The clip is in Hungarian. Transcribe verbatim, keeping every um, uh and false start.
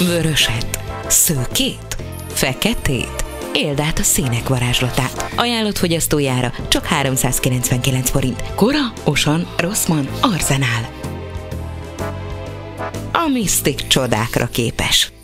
Vöröset, szőkét, feketét. Éld át a színek varázslatát. Ajánlott fogyasztójára csak háromszázkilencvenkilenc forint. Kora, Osan, Rossmann, Arzenál. A Mystic csodákra képes.